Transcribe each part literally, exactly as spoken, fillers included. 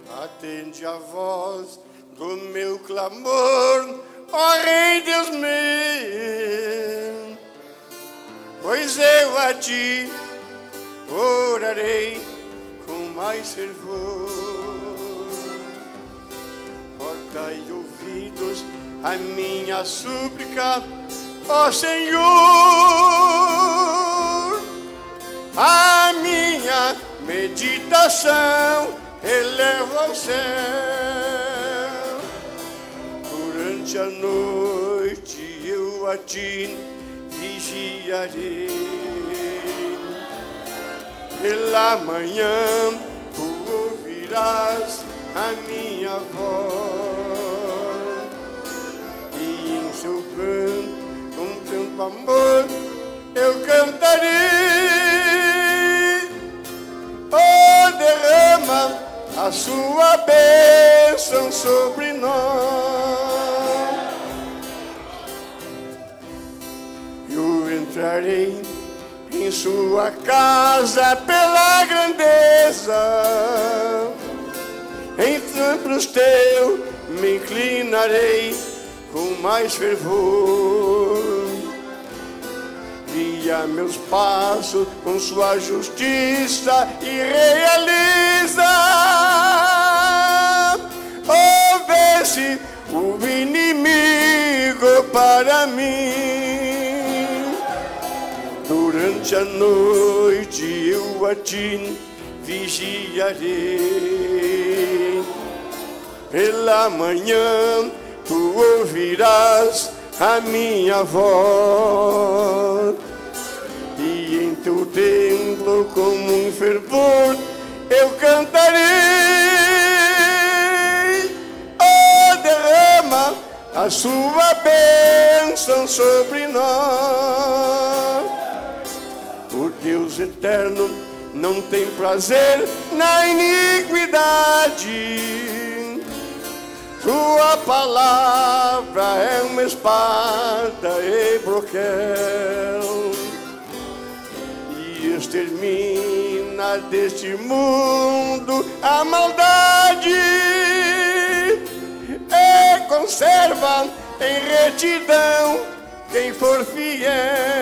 Atende a voz do meu clamor, ó Rei Deus meu, pois eu a ti orarei com mais fervor. Ó, dai ouvidos à minha súplica, ó Senhor, a minha meditação eleva ao céu. Durante a noite eu a ti vigiarei, pela manhã tu ouvirás a minha voz, e em seu canto, com tanto amor, eu cantarei. Oh, derrama a sua bênção sobre nós. Eu entrarei em sua casa pela grandeza, em templos teu me inclinarei com mais fervor. Guia meus passos com sua justiça e realiza. Oh, vence o inimigo para mim. Durante a noite eu a ti vigiarei, pela manhã tu ouvirás a minha voz, e em teu templo com um fervor eu cantarei. Oh, derrama a sua bênção sobre nós. O Deus eterno não tem prazer na iniquidade. Tua palavra é uma espada e broquel, e extermina deste mundo a maldade, e conserva em retidão quem for fiel.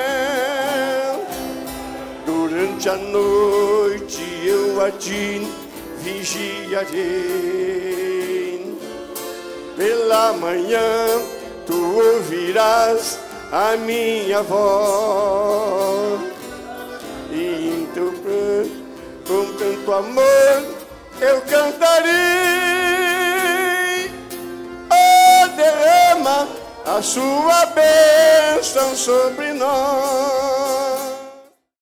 Durante a noite eu a ti vigiarei, pela manhã tu ouvirás a minha voz, e em teu canto, com tanto amor, eu cantarei. Oh, derrama a sua bênção sobre nós.